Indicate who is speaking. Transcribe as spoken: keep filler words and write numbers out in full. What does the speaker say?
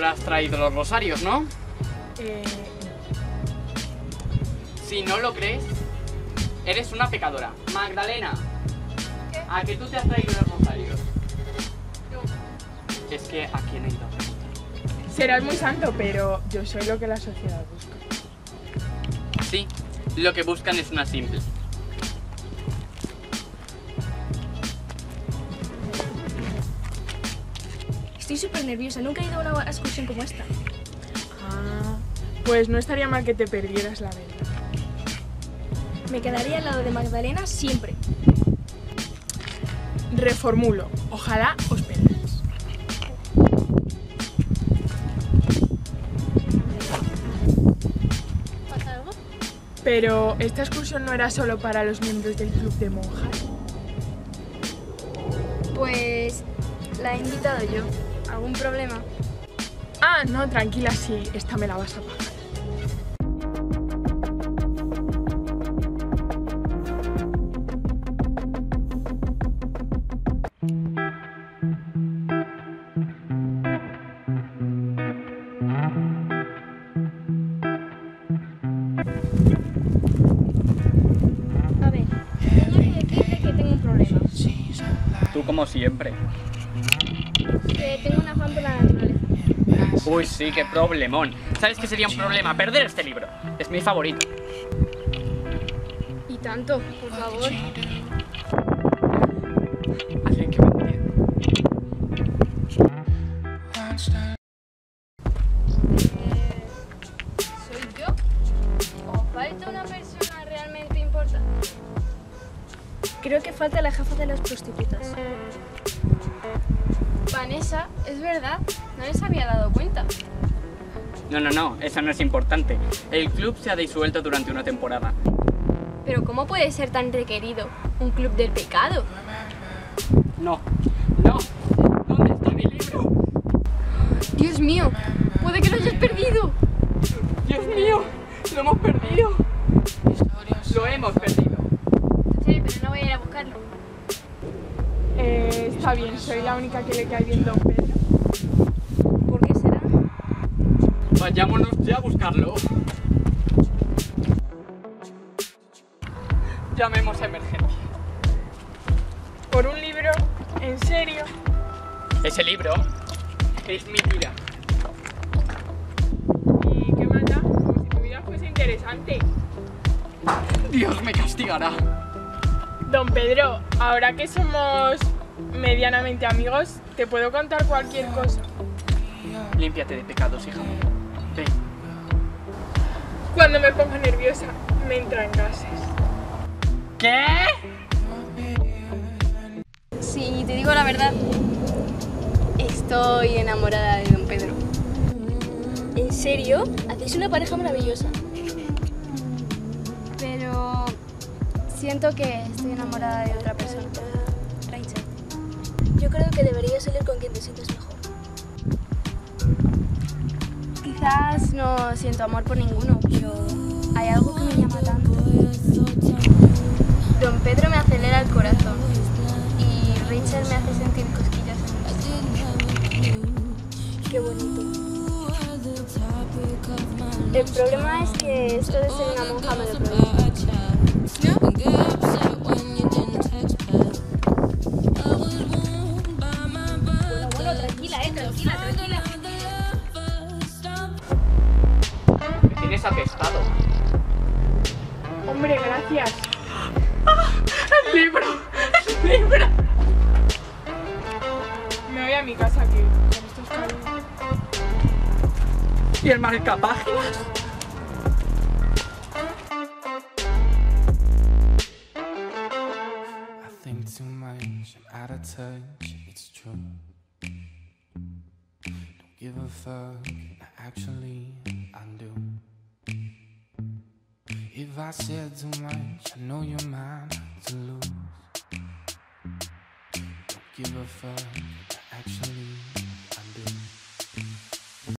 Speaker 1: habrás traído los rosarios, ¿no?
Speaker 2: Eh...
Speaker 1: Si no lo crees, eres una pecadora. Magdalena,
Speaker 3: ¿Qué?
Speaker 1: ¿a que tú te has traído los rosarios?
Speaker 3: No.
Speaker 1: Es que a quién he ido a preguntar.
Speaker 2: Serás muy santo, pero yo soy lo que la sociedad busca.
Speaker 1: Sí, lo que buscan es una simple.
Speaker 4: Estoy súper nerviosa, nunca he ido a una excursión como esta.
Speaker 2: Ah, pues no estaría mal que te perdieras la verdad.
Speaker 4: Me quedaría al lado de Magdalena siempre.
Speaker 2: Reformulo, ojalá os perdáis.
Speaker 3: ¿Pasa algo?
Speaker 2: Pero esta excursión no era solo para los miembros del club de monjas.
Speaker 4: Pues la he invitado yo. ¿Algún problema?
Speaker 2: Ah, no, tranquila, sí, esta me la vas a pagar.
Speaker 4: A ver, tengo que decirte que tengo un problema.
Speaker 1: Tú como siempre.
Speaker 4: Que tengo un afán por la naturaleza.
Speaker 1: Uy, sí, qué problemón. ¿Sabes qué sería un problema? Perder este libro. Es mi favorito.
Speaker 4: Y tanto, por favor.
Speaker 1: Alguien que me entienda.
Speaker 4: ¿Soy yo? ¿O falta una persona realmente importante? Creo que falta la jefa de las prostitutas.
Speaker 3: Vanessa, es verdad, no les había dado cuenta.
Speaker 1: No, no, no, eso no es importante. El club se ha disuelto durante una temporada.
Speaker 3: Pero ¿cómo puede ser tan requerido un club del pecado?
Speaker 1: No, no. ¿Dónde está mi libro?
Speaker 3: Dios mío, puede que lo hayas perdido.
Speaker 1: Dios mío, lo hemos perdido. Lo hemos perdido.
Speaker 3: Sí, pero no voy a ir a buscarlo.
Speaker 2: Eh, está bien, soy la única que le cae bien Don Pedro.
Speaker 4: ¿Por qué será?
Speaker 1: Vayámonos ya a buscarlo. Llamemos a emergencia.
Speaker 2: ¿Por un libro? ¿En serio?
Speaker 1: Ese libro es mi vida.
Speaker 2: ¿Y qué más da? Como si tu vida fuese interesante.
Speaker 1: Dios me castigará.
Speaker 2: Don Pedro, ahora que somos medianamente amigos, te puedo contar cualquier cosa.
Speaker 1: Límpiate de pecados, hija mía. Ven.
Speaker 2: Cuando me pongo nerviosa, me entran gases.
Speaker 1: ¿Qué?
Speaker 3: Si te digo la verdad, estoy enamorada de Don Pedro.
Speaker 4: ¿En serio? Hacéis una pareja maravillosa.
Speaker 3: Pero siento que estoy enamorada de otra persona.
Speaker 4: Rachel, yo creo que deberías salir con quien te sientes mejor.
Speaker 3: Quizás no siento amor por ninguno, pero hay algo que me llama tanto. Don Pedro me acelera el corazón y Rachel me hace sentir cosquillas en el estómago.
Speaker 4: Qué bonito. El problema es que esto de ser una monja me lo prohíbe. Bueno, bueno, tranquila, eh, tranquila, tranquila.
Speaker 1: Me tienes atestado.
Speaker 2: Hombre, gracias.
Speaker 1: ¡El libro! ¡El libro!
Speaker 2: Me voy a mi casa que con estos calores.
Speaker 1: ¿Y el marcapáginas?
Speaker 5: I think too much, I'm out of touch, it's true. Don't give a fuck, actually I do. If I said too much, I know you're mine to lose. Don't give a fuck, actually